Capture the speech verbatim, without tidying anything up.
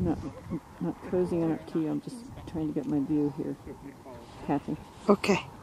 not, not closing on it to you. I'm just trying to get my view here. Kathy. Okay.